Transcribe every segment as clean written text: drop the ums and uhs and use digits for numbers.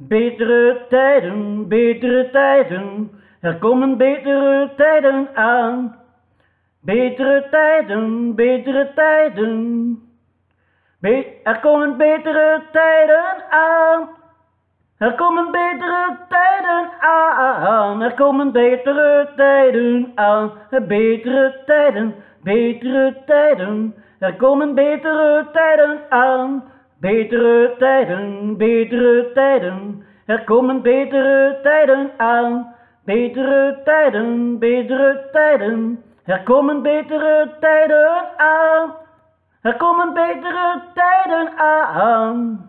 Betere tijden, betere tijden, er komen betere tijden aan. Betere tijden, betere tijden, er komen betere tijden aan. Er komen betere tijden aan, er komen betere tijden aan. Betere tijden, betere tijden, er komen betere tijden aan. Betere tijden, betere tijden, er komen betere tijden aan. Betere tijden, betere tijden, er komen betere tijden aan. Er komen betere tijden aan.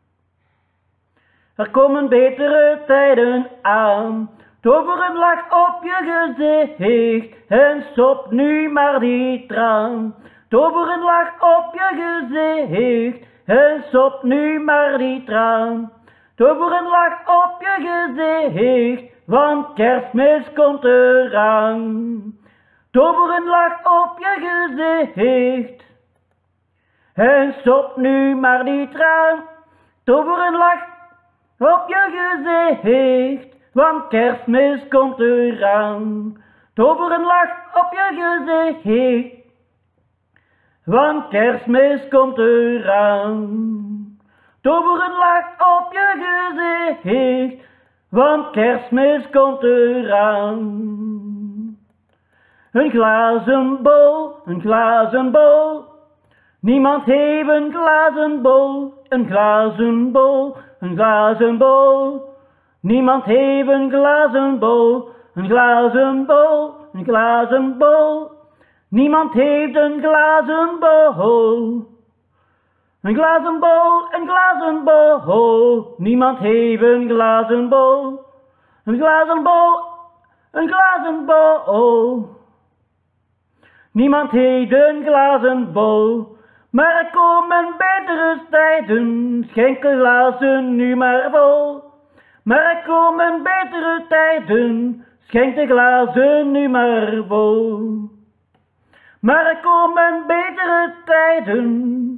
Er komen betere tijden aan. Tover een lach op je gezicht en stop nu maar die traan. Tover een lach op je gezicht en stop nu maar die traan. Tover een lach op je gezicht, want Kerstmis komt eraan. Tover een lach op je gezicht en stop nu maar die traan. Tover een lach op je gezicht, want Kerstmis komt eraan. Tover een lach op je gezicht, want Kerstmis komt eraan. Tover een lach op je gezicht, want Kerstmis komt eraan. Een glazen bol, een glazen bol. Niemand heeft een glazen bol, een glazen bol, een glazen bol. Niemand heeft een glazen bol, een glazen bol, een glazen bol. Niemand heeft een glazen bol. Een glazen bol, een glazen bol. Niemand heeft een glazen bol. Een glazen bol, een glazen bol. Niemand heeft een glazen bol. Maar er komen betere tijden, schenk de glazen nu maar vol. Maar er komen betere tijden, schenk de glazen nu maar vol. Maar er komen betere tijden,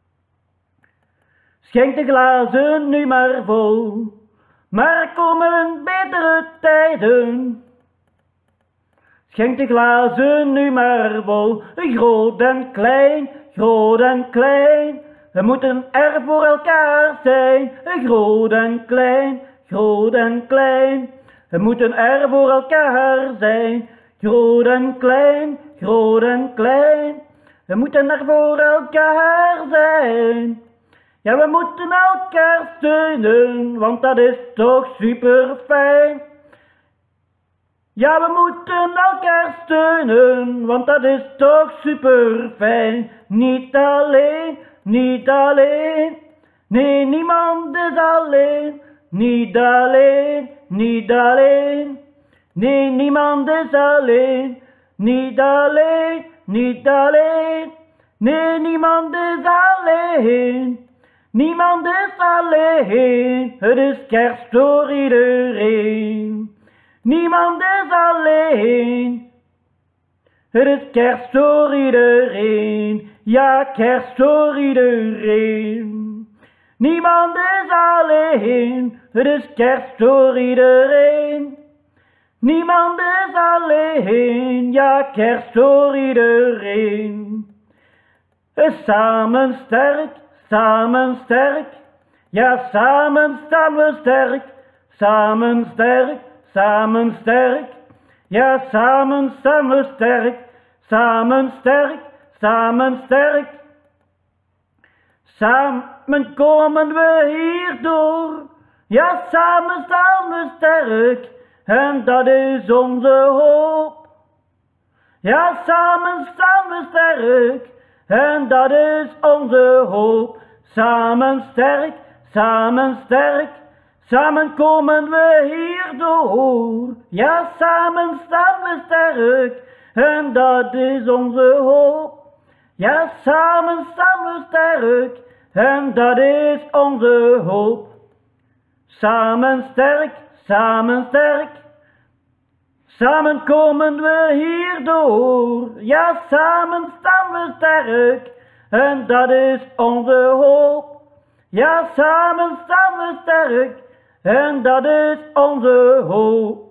schenk de glazen nu maar vol. Maar er komen betere tijden, schenk de glazen nu maar vol. Groot en klein, groot en klein, we moeten er voor elkaar zijn. Groot en klein, groot en klein, we moeten er voor elkaar zijn. Groot en klein, groot en klein, we moeten er voor elkaar zijn. Ja, we moeten elkaar steunen, want dat is toch super fijn. Ja, we moeten elkaar steunen, want dat is toch super fijn. Niet alleen, niet alleen, nee, niemand is alleen. Niet alleen, niet alleen, nee, niemand is alleen. Niet alleen, niet alleen, nee, niemand is alleen. Niemand is alleen, het is kerst voor iedereen. Niemand is alleen, het is kerst voor iedereen. Ja, kerst voor iedereen. Niemand is alleen, het is kerst voor iedereen. Niemand is alleen, ja, kerst voor iedereen. Samen sterk, samen sterk, ja, samen staan we sterk. Samen sterk, samen sterk, ja, samen staan we sterk. Samen sterk, samen sterk. Samen komen we hierdoor, ja, samen staan we sterk. En dat is onze hoop. Ja, samen staan we sterk. En dat is onze hoop. Samen sterk, samen sterk. Samen komen we hierdoor. Ja, samen staan we sterk. En dat is onze hoop. Ja, samen staan we sterk. En dat is onze hoop. Samen sterk, samen sterk. Samen komen we hierdoor. Ja, samen staan we sterk. En dat is onze hoop. Ja, samen staan we sterk. en dat is onze hoop.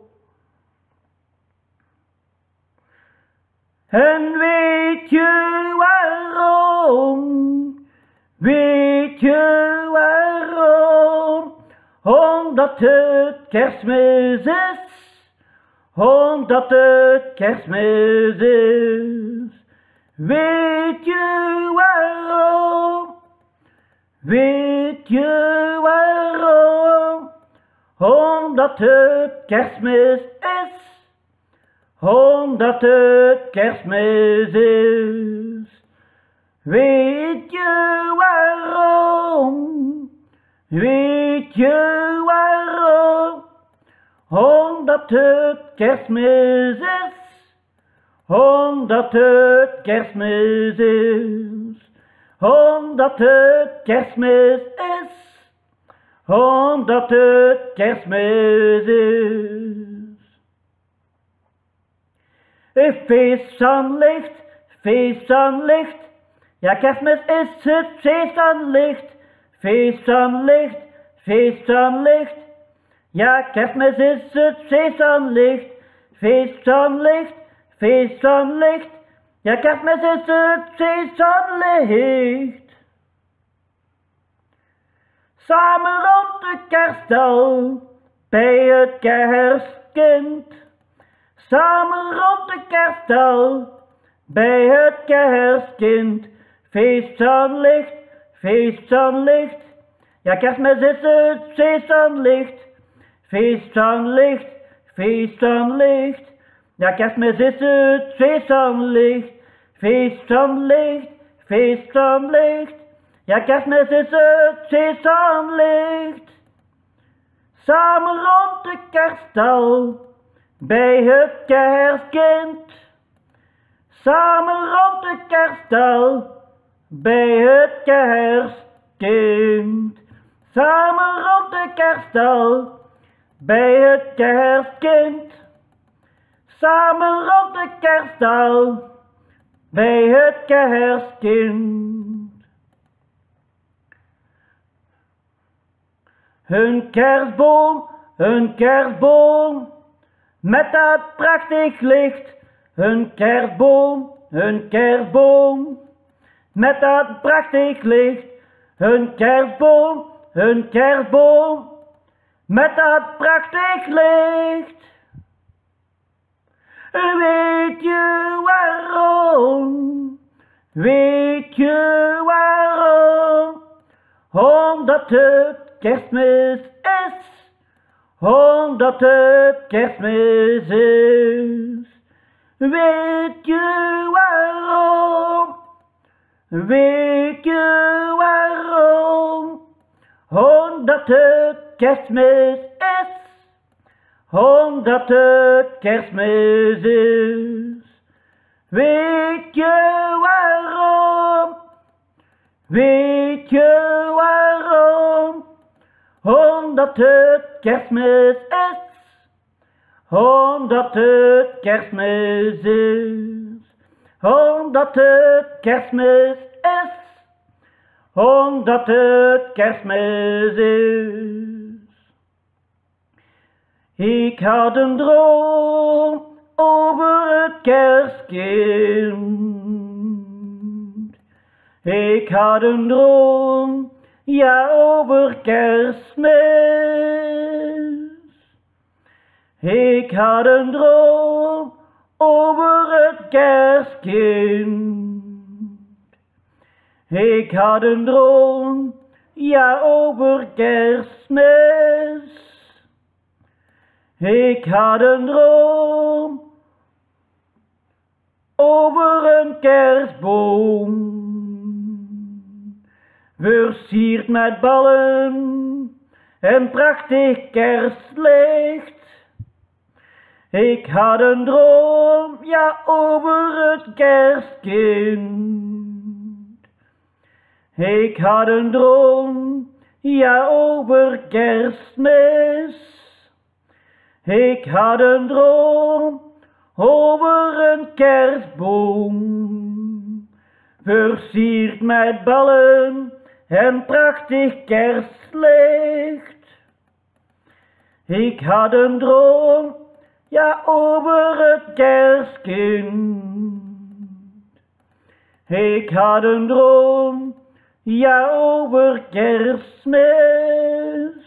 En weet je waarom? Weet je waarom? Omdat het Kerstmis is. Omdat het Kerstmis is. Weet je waarom? Weet je waarom? Omdat het Kerstmis is. Omdat het Kerstmis is. Weet je waarom? Weet je waarom? Omdat het Kerstmis is. Omdat het Kerstmis is. Omdat het Kerstmis is. Omdat het Kerstmis is. Een feest aan licht, feest aan licht. Ja, Kerstmis is het feest aan licht. Feest aan licht, feest aan licht. Ja, Kerstmis is het feest aan licht. Feest aan licht, feest aan licht. Ja, Kerstmis is het feest aan licht. Samen rond de kerststal, bij het kerstkind. Samen rond de kerststal, bij het kerstkind. Feest aan licht, feest aan licht. Ja, Kerstmis is het feest aan licht. Feest aan licht, feest aan licht. Ja, Kerstmis is het feest aan licht. Feest aan licht, feest aan licht. Ja, Kerstmis is het feest aan licht. Samen rond de kerststal, bij het kerstkind. Samen rond de kerststal, bij het kerstkind. Samen rond de kerststal, bij het kerstkind. Samen rond de kerststal, bij het kerstkind. Hun kerstboom, met dat prachtig licht. Hun kerstboom, met dat prachtig licht. Hun kerstboom, met dat prachtig licht. Weet je waarom? Weet je waarom? Omdat het Kerstmis is. Omdat het Kerstmis is. Weet je waarom? Weet je waarom? Omdat het Kerstmis is. Omdat het Kerstmis is. Weet je waarom? Weet je waarom? Omdat het Kerstmis is. Omdat het Kerstmis is. Omdat het Kerstmis is. Omdat het Kerstmis is. Ik had een droom over het kerstkind. Ik had een droom, ja, over Kerstmis. Ik had een droom over het kerstkind. Ik had een droom, ja, over Kerstmis. Ik had een droom over een kerstboom, versierd met ballen en prachtig kerstlicht. Ik had een droom, ja, over het kerstkind. Ik had een droom, ja, over Kerstmis. Ik had een droom over een kerstboom, versierd met ballen en prachtig kerstlicht. Ik had een droom, ja, over het kerstkind. Ik had een droom, ja, over Kerstmis.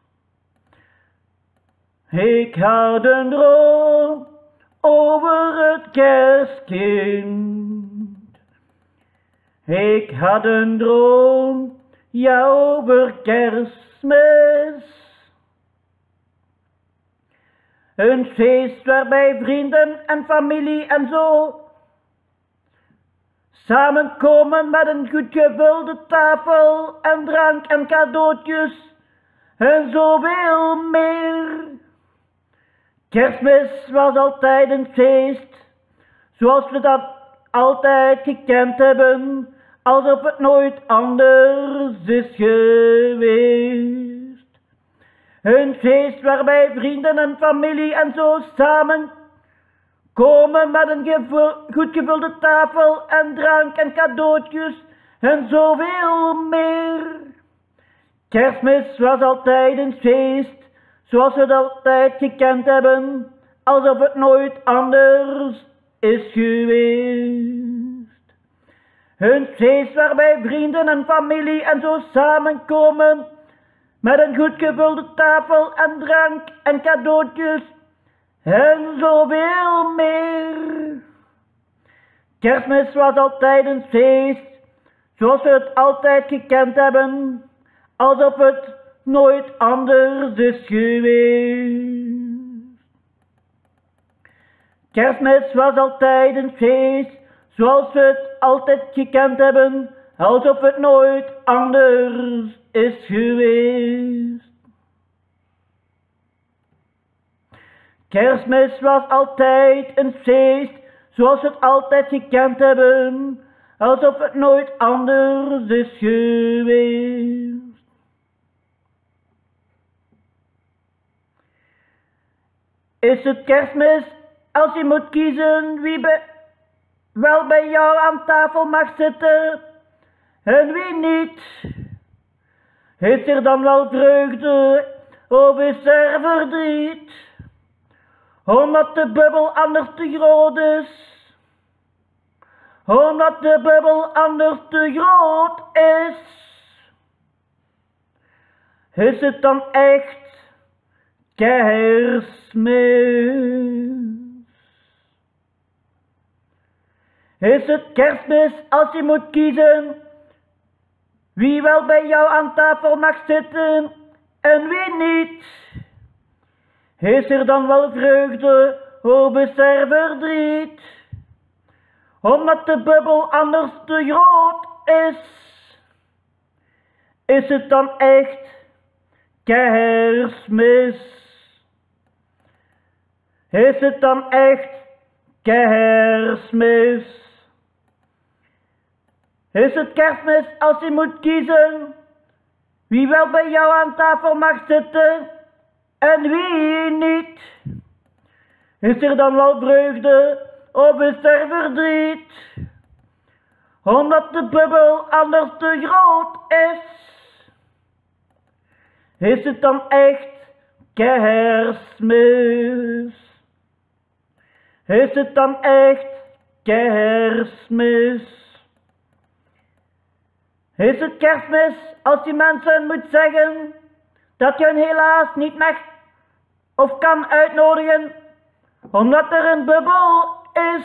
Ik had een droom over het kerstkind. Ik had een droom, ja, over Kerstmis. Een feest waarbij vrienden en familie en zo samenkomen met een goed gevulde tafel en drank en cadeautjes en zoveel meer. Kerstmis was altijd een feest, zoals we dat altijd gekend hebben, alsof het nooit anders is geweest. Een feest waarbij vrienden en familie en zo samen komen met een goed gevulde tafel en drank en cadeautjes en zoveel meer. Kerstmis was altijd een feest, zoals we het altijd gekend hebben, alsof het nooit anders is geweest. Een feest waarbij vrienden en familie en zo samenkomen met een goed gevulde tafel en drank en cadeautjes en zoveel meer. Kerstmis was altijd een feest, zoals we het altijd gekend hebben, alsof het nooit anders is geweest. Kerstmis was altijd een feest, zoals we het altijd gekend hebben, alsof het nooit anders is geweest. Kerstmis was altijd een feest, zoals we het altijd gekend hebben, alsof het nooit anders is geweest. Is het Kerstmis als je moet kiezen wie wel bij jou aan tafel mag zitten en wie niet? Is er dan wel vreugde of is er verdriet? Omdat de bubbel anders te groot is. Omdat de bubbel anders te groot is. Is het dan echt Kerstmis? Is het Kerstmis als je moet kiezen wie wel bij jou aan tafel mag zitten en wie niet? Is er dan wel vreugde of is er verdriet? Omdat de bubbel anders te groot is. Is het dan echt Kerstmis? Is het dan echt Kerstmis? Is het Kerstmis als je moet kiezen wie wel bij jou aan tafel mag zitten en wie niet? Is er dan wel vreugde of is er verdriet? Omdat de bubbel anders te groot is. Is het dan echt Kerstmis? Is het dan echt Kerstmis? Is het Kerstmis als je mensen moet zeggen dat je hen helaas niet mag of kan uitnodigen, omdat er een bubbel is?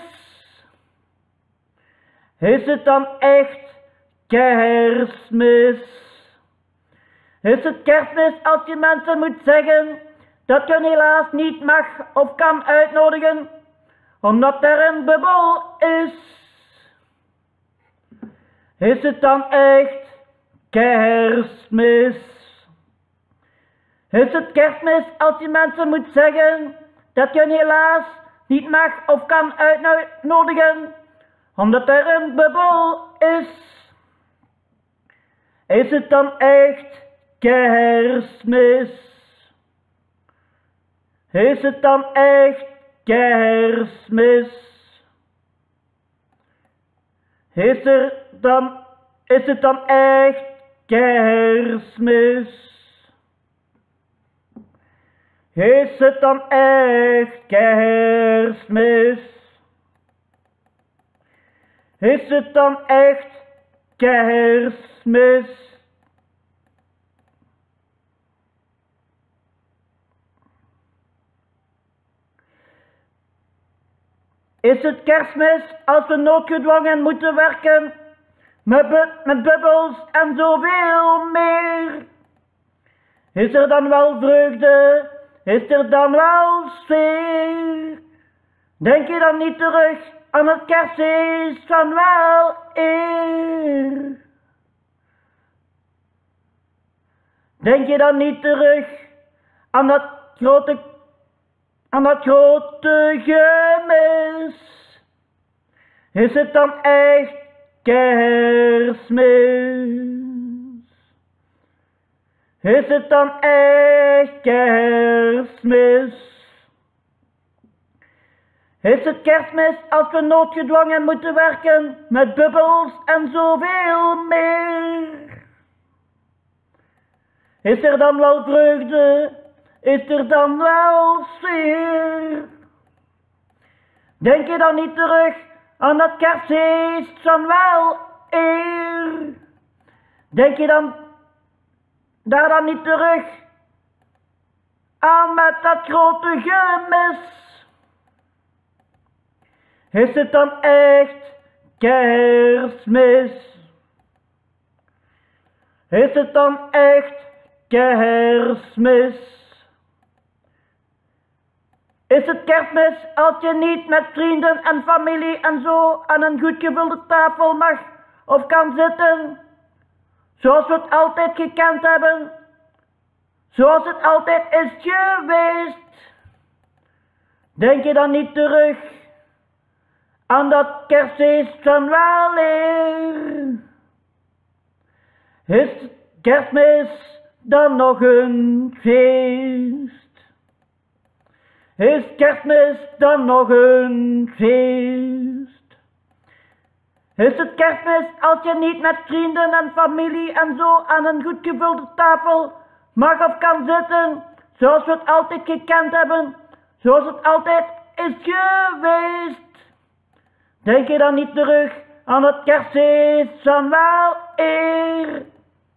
Is het dan echt Kerstmis? Is het Kerstmis als je mensen moet zeggen dat je hen helaas niet mag of kan uitnodigen, omdat er een bubbel is? Is het dan echt Kerstmis? Is het Kerstmis als je mensen moet zeggen dat je hen helaas niet mag of kan uitnodigen, omdat er een bubbel is? Is het dan echt Kerstmis? Is het dan echt Kerstmis? Is het dan echt Kerstmis? Is het dan echt Kerstmis? Is het dan echt Kerstmis? Is het Kerstmis als we noodgedwongen moeten werken met bubbels en zoveel meer? Is er dan wel vreugde? Is er dan wel sfeer? Denk je dan niet terug aan het kerstfeest van wel eer? Denk je dan niet terug aan dat grote gemis? Is het dan echt Kerstmis? Is het dan echt Kerstmis? Is het Kerstmis als we noodgedwongen moeten werken met bubbels en zoveel meer? Is er dan wel vreugde? Is er dan wel sfeer? Denk je dan niet terug aan dat kerstfeest van wel eer? Denk je dan daar dan niet terug aan met dat grote gemis? Is het dan echt Kerstmis? Is het dan echt Kerstmis? Is het Kerstmis als je niet met vrienden en familie en zo aan een goed gevulde tafel mag of kan zitten? Zoals we het altijd gekend hebben. Zoals het altijd is geweest. Denk je dan niet terug aan dat kerstfeest van weleer? Is Kerstmis dan nog een feest? Is Kerstmis dan nog een feest? Is het Kerstmis als je niet met vrienden en familie en zo aan een goed gevulde tafel mag of kan zitten, zoals we het altijd gekend hebben, zoals het altijd is geweest? Denk je dan niet terug aan het kerstfeest van wel eer?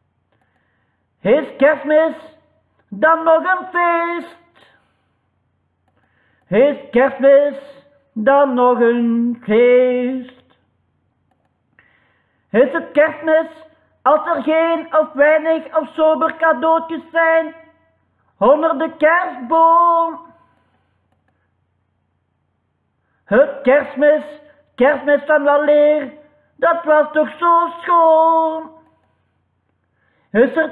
Is Kerstmis dan nog een feest? Is Kerstmis dan nog een feest? Is het Kerstmis als er geen of weinig of sober cadeautjes zijn onder de kerstboom? Het kerstmis van weleer, dat was toch zo schoon? Is het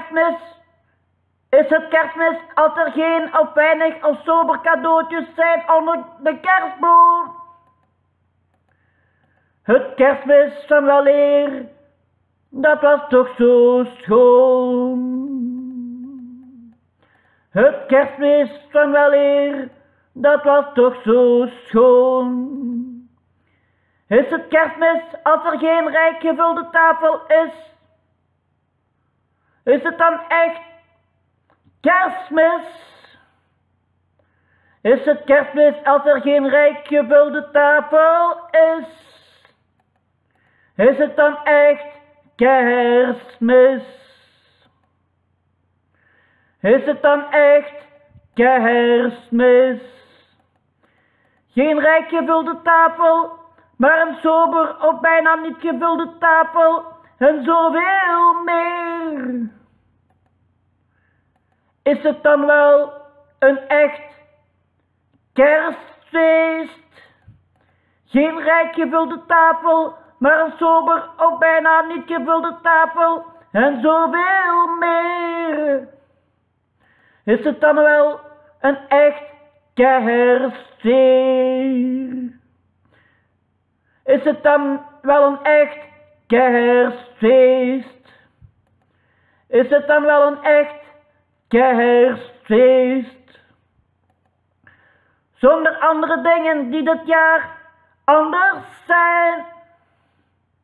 Kerstmis als er geen of weinig of sober cadeautjes zijn onder de kerstboom? Het kerstmis van weleer, dat was toch zo schoon? Het kerstmis van weleer, dat was toch zo schoon? Is het Kerstmis als er geen rijk gevulde tafel is? Is het dan echt Kerstmis? Is het Kerstmis als er geen rijk gevulde tafel is? Is het dan echt Kerstmis? Is het dan echt Kerstmis? Geen rijk gevulde tafel, maar een sober of bijna niet gevulde tafel en zoveel meer. Is het dan wel een echt kerstfeest? Geen rijk gevulde tafel, maar een sober of bijna niet gevulde tafel en zoveel meer. Is het dan wel een echt kerstfeest? Is het dan wel een echt kerstfeest? Is het dan wel een echt kerstfeest? Zonder andere dingen die dit jaar anders zijn.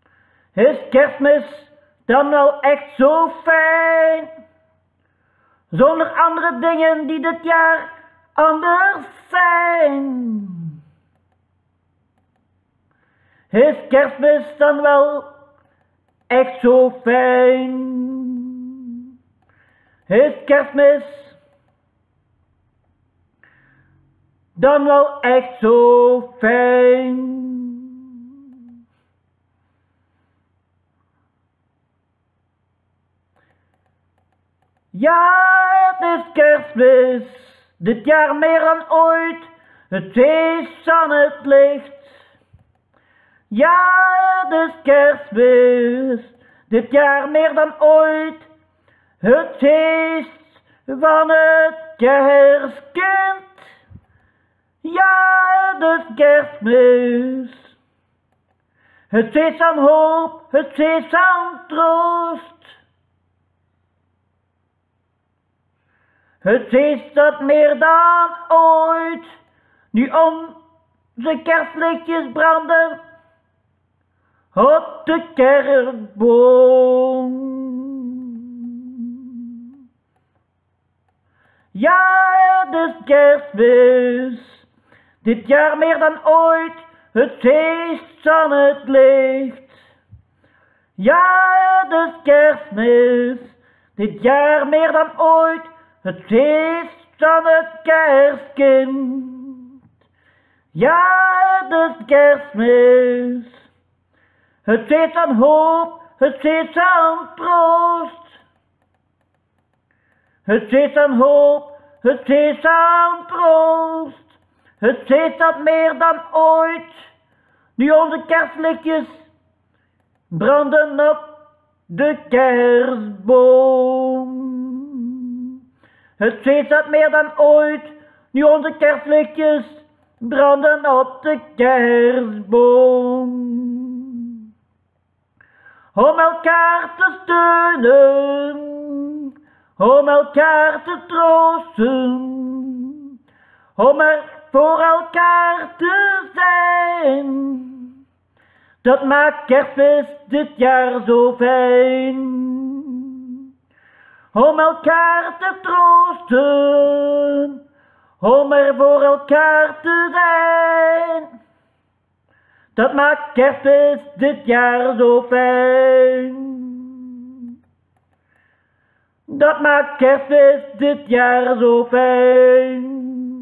Is Kerstmis dan wel echt zo fijn? zonder andere dingen die dit jaar anders zijn. Is Kerstmis dan wel echt zo fijn? Is Kerstmis dan wel echt zo fijn? Ja, het is Kerstmis, dit jaar meer dan ooit, het feest aan het licht. Ja, het is Kerstmis, dit jaar meer dan ooit, het feest van het kerstkind. Ja, het is Kerstmis, het feest aan hoop, het feest aan troost. Het feest dat meer dan ooit, nu onze kerstlichtjes branden op de kerstboom. Ja, het is Kerstmis, dit jaar meer dan ooit, het feest aan het licht. Ja, het is Kerstmis, dit jaar meer dan ooit, het feest van het kerstkind. Ja, het is Kerstmis, het feest aan hoop, het feest aan troost. Het feest aan hoop, het feest aan troost. Het feest dat meer dan ooit, nu onze kerstlichtjes branden op de kerstboom. Het feest dat meer dan ooit, nu onze kerstlichtjes branden op de kerstboom. Om elkaar te steunen, om elkaar te troosten, om er voor elkaar te zijn. Dat maakt Kerstmis dit jaar zo fijn. Om elkaar te troosten, om er voor elkaar te zijn. Dat maakt Kerstmis dit jaar zo fijn. Dat maakt Kerstmis dit jaar zo fijn.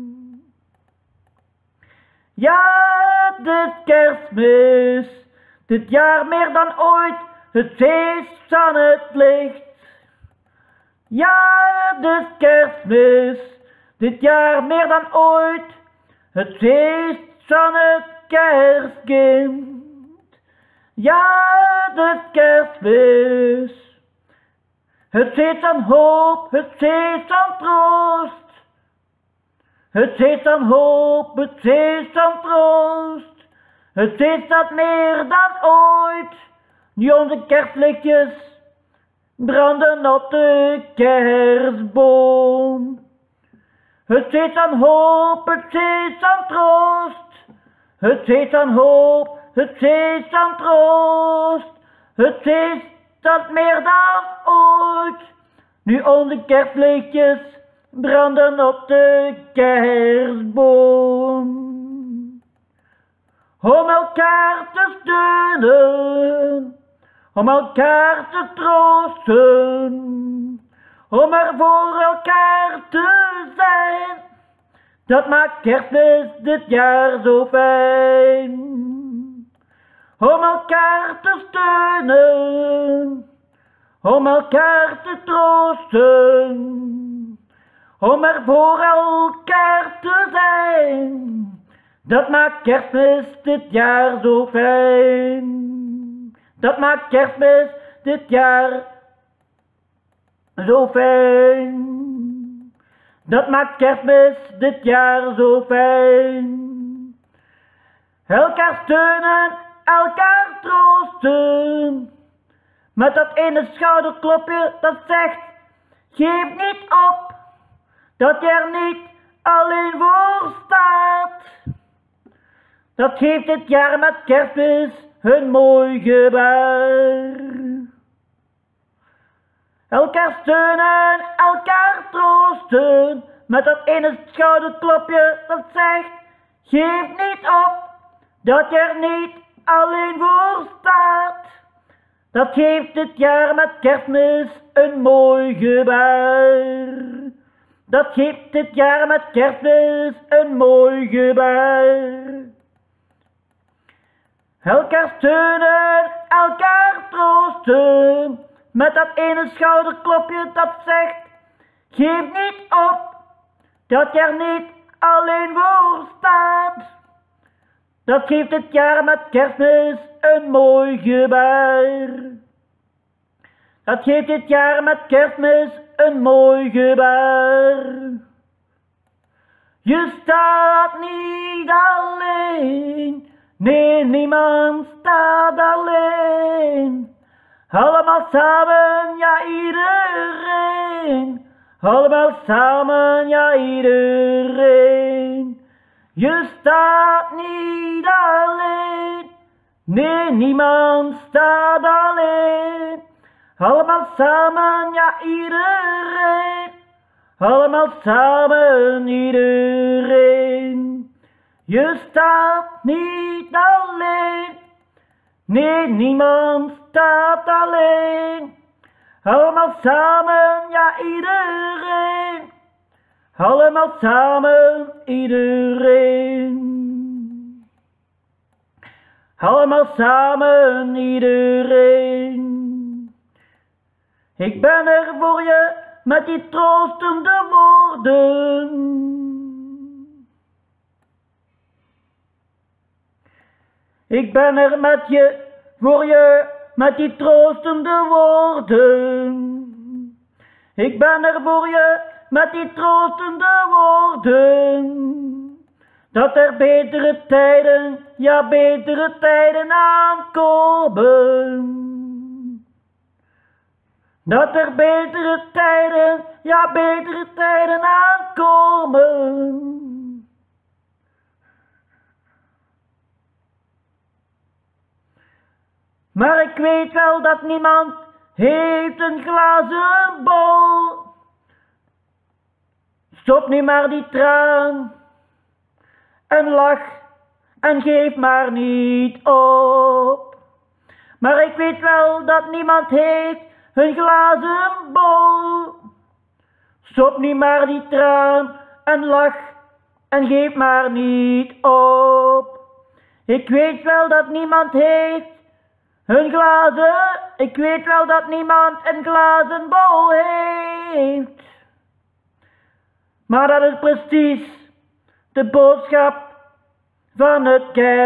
Ja, het is Kerstmis, dit jaar meer dan ooit, het feest aan het licht. Ja, het is Kerstmis, dit jaar meer dan ooit, het feest van het kerstkind. Ja, het is Kerstmis, het feest aan hoop, het feest aan troost. Het feest aan hoop, het feest aan troost. Het feest dat meer dan ooit, nu onze kerstlichtjes branden op de kerstboom. Het feest aan hoop, het feest aan troost. Het feest aan hoop, het feest aan troost. Het feest dat meer dan ooit, nu onze kerstlichtjes branden op de kerstboom. Om elkaar te steunen, om elkaar te troosten, om er voor elkaar te zijn. Dat maakt Kerstmis dit jaar zo fijn. Om elkaar te steunen, om elkaar te troosten, om er voor elkaar te zijn. Dat maakt Kerstmis dit jaar zo fijn. Dat maakt Kerstmis dit jaar zo fijn. Dat maakt Kerstmis dit jaar zo fijn. Elkaar steunen, elkaar troosten. Met dat ene schouderklopje dat zegt, geef niet op. Dat je er niet alleen voor staat. Dat geeft dit jaar met Kerstmis een mooi gebaar. Elkaar steunen, elkaar troosten. troosten met dat ene schouderklopje dat zegt: geef niet op, dat je er niet alleen voor staat. Dat geeft dit jaar met Kerstmis een mooi gebaar. Dat geeft dit jaar met Kerstmis een mooi gebaar. Elkaar steunen, elkaar troosten, met dat ene schouderklopje dat zegt: geef niet op, dat je er niet alleen voor staat. Dat geeft dit jaar met Kerstmis een mooi gebaar. Dat geeft dit jaar met Kerstmis een mooi gebaar. Je staat niet alleen, nee, niemand staat alleen. Allemaal samen, ja iedereen. Allemaal samen, ja iedereen. Je staat niet alleen, nee, niemand staat alleen. Allemaal samen, ja iedereen. Allemaal samen, iedereen. Je staat niet alleen, nee, niemand staat alleen. Allemaal samen, ja iedereen. Allemaal samen, iedereen. Allemaal samen, iedereen. Ik ben er voor je met die troostende woorden. Ik ben er met je, voor je met die troostende woorden. Ik ben er voor je met die troostende woorden. Dat er betere tijden, ja betere tijden aankomen. Dat er betere tijden, ja betere tijden aankomen. Maar ik weet wel dat niemand heeft een glazen bol. Stop nu maar die traan en lach en geef maar niet op. Maar ik weet wel dat niemand heeft een glazen bol. Stop nu maar die traan en lach en geef maar niet op. Ik weet wel dat niemand heeft een glazen, ik weet wel dat niemand een glazen bol heeft. Maar dat is precies de boodschap van het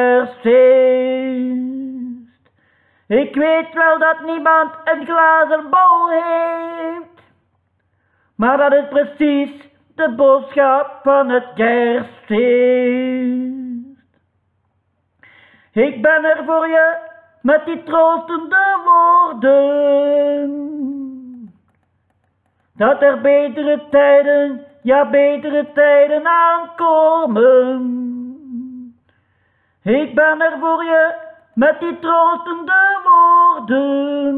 Kerstfeest. Ik weet wel dat niemand een glazen bol heeft. Maar dat is precies de boodschap van het Kerstfeest. Ik ben er voor je met die troostende woorden. Dat er betere tijden, ja betere tijden aankomen. Ik ben er voor je met die troostende woorden.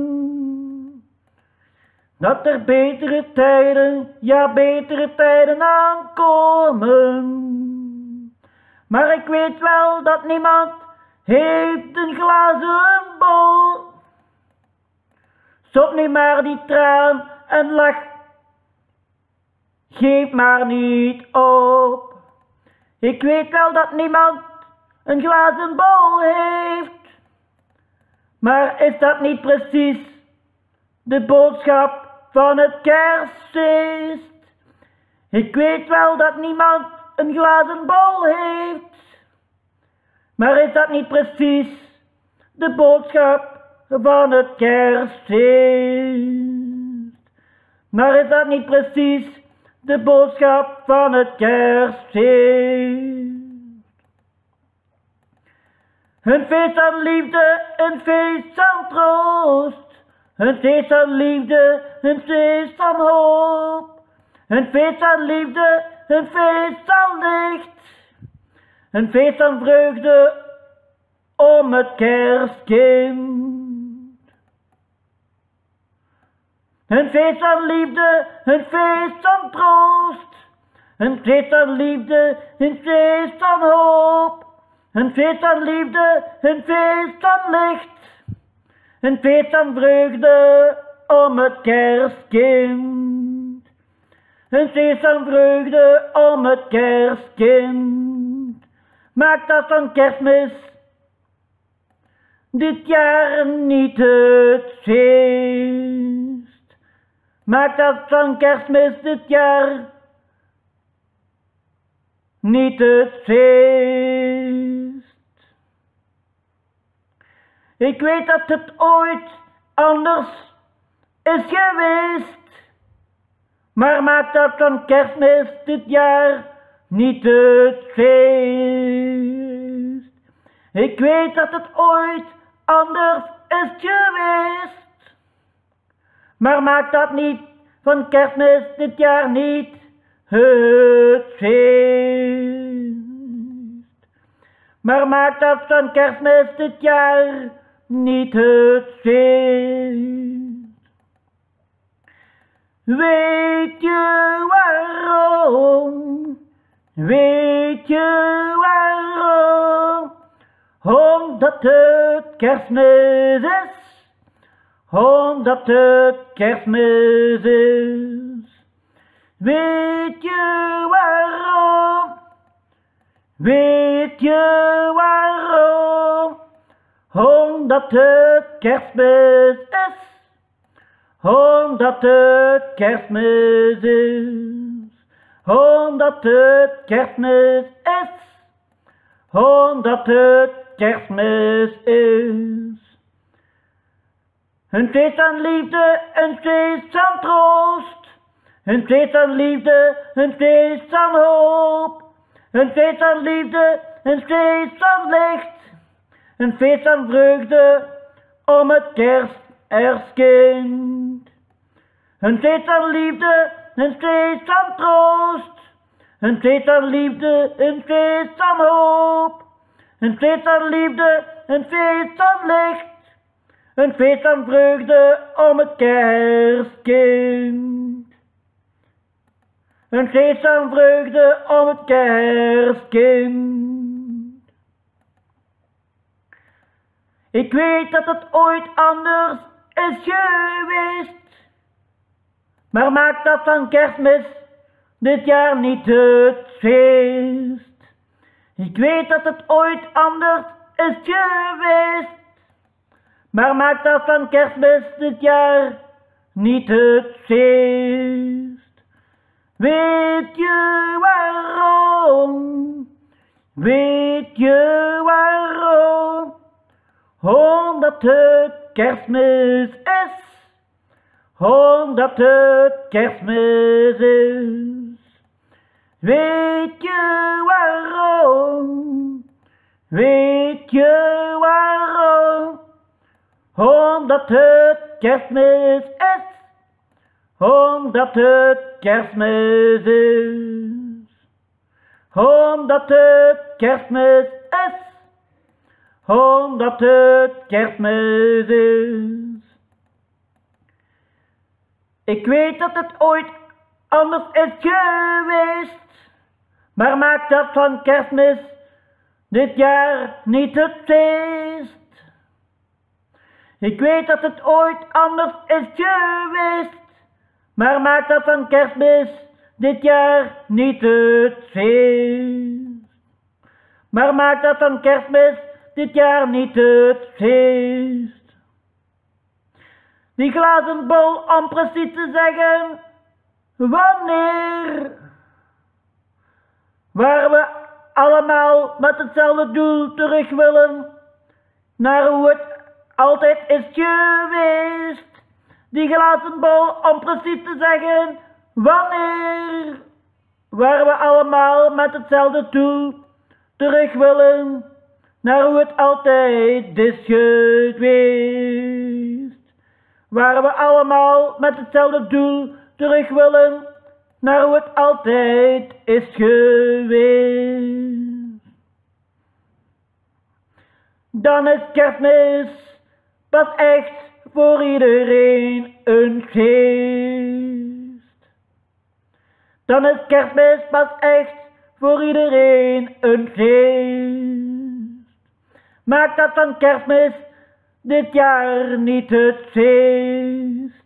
Dat er betere tijden, ja betere tijden aankomen. Maar ik weet wel dat niemand heeft een glazen bol. Stop nu maar die traan en lach. Geef maar niet op. Ik weet wel dat niemand een glazen bol heeft. Maar is dat niet precies de boodschap van het Kerstfeest? Ik weet wel dat niemand een glazen bol heeft. Maar is dat niet precies de boodschap van het Kerstfeest? Maar is dat niet precies de boodschap van het Kerstfeest? Een feest van liefde, een feest van troost. Een feest van liefde, een feest van hoop. Een feest van liefde, een feest van licht. Een feest van vreugde om het Kerstkind. Een feest van liefde, een feest van troost. Een feest van liefde, een feest van hoop. Een feest van liefde, een feest van licht. Een feest van vreugde om het kerstkind. Een feest van vreugde om het kerstkind. Maak dat van Kerstmis dit jaar niet het feest. Maak dat van Kerstmis dit jaar niet het feest. Ik weet dat het ooit anders is geweest, maar maak dat van Kerstmis dit jaar niet het feest. Ik weet dat het ooit anders is geweest, maar maak dat niet van Kerstmis dit jaar niet het feest. Maar maak dat van Kerstmis dit jaar niet het feest. Weet je waarom? Weet je waarom? Omdat het Kerstmis is. Omdat het Kerstmis is. Weet je waarom? Weet je waarom? Omdat het Kerstmis is. Omdat het Kerstmis is. Omdat het Kerstmis is. Omdat het Kerstmis is. Een feest van liefde, een feest van troost. Een feest van liefde, een feest van hoop. Een feest van liefde, een feest van licht. Een feest van vreugde om het kerstkind. Een feest van liefde, een feest van troost. Een feest van liefde, een feest van hoop. Een feest van liefde, een feest van licht. Een feest van vreugde om het kerstkind. Een feest van vreugde om het kerstkind. Ik weet dat het ooit anders is geweest, maar maak dat van Kerstmis dit jaar niet het feest. Ik weet dat het ooit anders is geweest, maar maak dat van Kerstmis dit jaar niet het feest. Weet je waarom? Weet je waarom? Omdat het Kerstmis is. Omdat het Kerstmis is. Weet je waarom? Weet je waarom? Omdat het Kerstmis is. Omdat het Kerstmis is. Omdat het Kerstmis is. Omdat het Kerstmis is. Ik weet dat het ooit anders is geweest, maar maak dat van Kerstmis dit jaar niet het feest. Ik weet dat het ooit anders is geweest, maar maak dat van Kerstmis dit jaar niet het feest. Maar maak dat van Kerstmis dit jaar niet het feest. Die glazen bol om precies te zeggen wanneer. Waar we allemaal met hetzelfde doel terug willen, naar hoe het altijd is geweest. Die glazen bol om precies te zeggen wanneer. Waar we allemaal met hetzelfde doel terug willen, naar hoe het altijd is geweest. Waar we allemaal met hetzelfde doel terug willen, naar hoe het altijd is geweest. Dan is Kerstmis pas echt voor iedereen een feest. Dan is Kerstmis pas echt voor iedereen een feest. Maak dat van Kerstmis dit jaar niet het feest.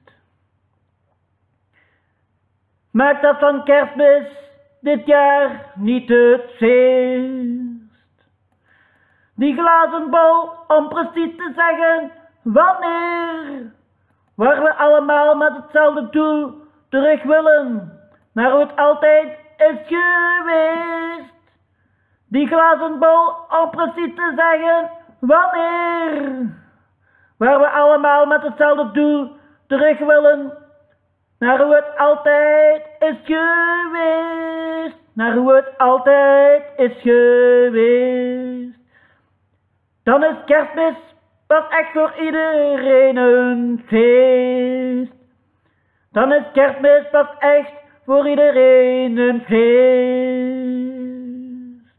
Maak dat van Kerstmis dit jaar niet het feest. Die glazen bol, om precies te zeggen wanneer, waar we allemaal met hetzelfde doel terug willen, naar hoe het altijd is geweest. Die glazen bol, om precies te zeggen wanneer, waar we allemaal met hetzelfde doel terug willen, naar hoe het altijd is geweest. Naar hoe het altijd is geweest. Dan is Kerstmis pas echt voor iedereen een feest. Dan is Kerstmis pas echt voor iedereen een feest.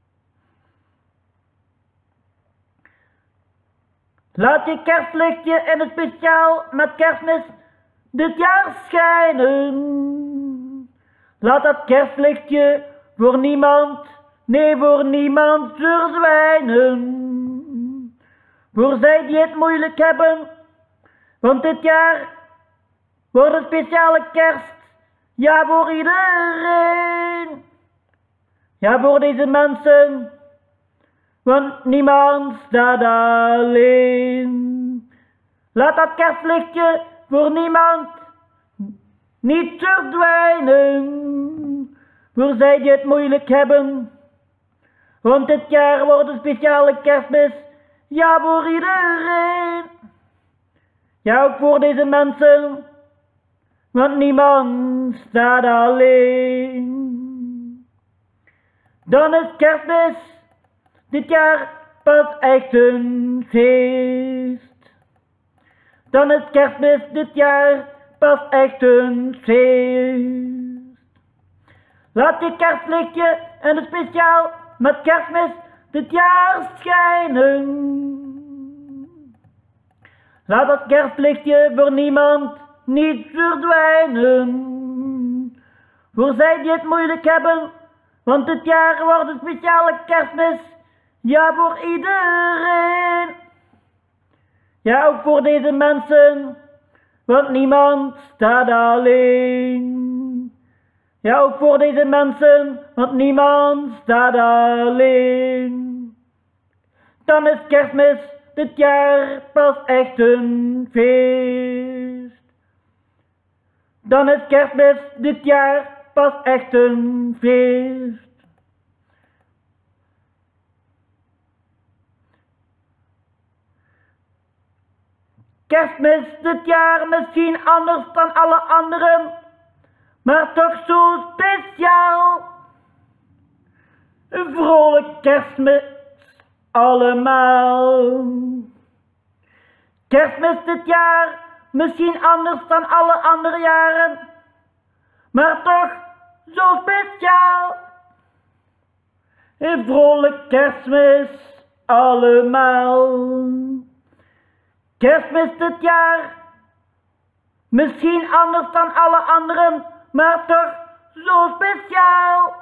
Laat je kerstlichtje in het speciaal met Kerstmis dit jaar schijnen. Laat dat kerstlichtje voor niemand, nee voor niemand verdwijnen. Voor zij die het moeilijk hebben, want dit jaar wordt een speciale kerst, ja voor iedereen. Ja voor deze mensen, want niemand staat alleen. Laat dat kerstlichtje voor niemand niet verdwijnen, voor zij die het moeilijk hebben, want dit jaar wordt een speciale kerstmis, ja voor iedereen. Ja ook voor deze mensen, want niemand staat alleen. Dan is Kerstmis dit jaar pas echt een feest. Dan is Kerstmis dit jaar pas echt een feest. Laat je kerstlichtje en het speciaal met Kerstmis dit jaar schijnen. Laat dat kerstlichtje voor niemand niet verdwijnen. Voor zij die het moeilijk hebben, want dit jaar wordt een speciale kerstmis, ja voor iedereen. Ja ook voor deze mensen, want niemand staat alleen. Ja ook voor deze mensen, want niemand staat alleen. Dan is Kerstmis dit jaar pas echt een feest. Dan is Kerstmis dit jaar pas echt een feest. Kerstmis dit jaar misschien anders dan alle anderen, maar toch zo speciaal. Een vrolijk Kerstmis allemaal. Kerstmis dit jaar misschien anders dan alle andere jaren, maar toch zo speciaal. Een vrolijk Kerstmis allemaal. Kerstmis dit jaar misschien anders dan alle anderen, maar toch zo speciaal.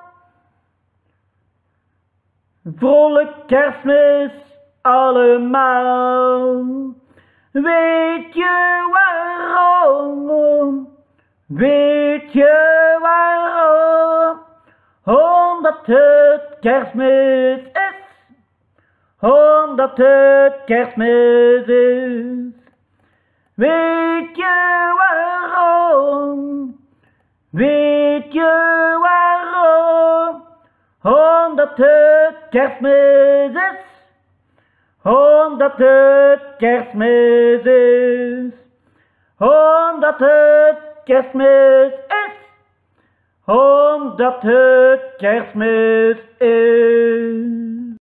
Vrolijk Kerstmis allemaal. Weet je waarom? Weet je waarom? Omdat het Kerstmis is. Omdat het Kerstmis is. Weet je waarom? Weet je waarom? Omdat het Kerstmis is. Omdat het Kerstmis is. Omdat het Kerstmis is. Omdat het Kerstmis is.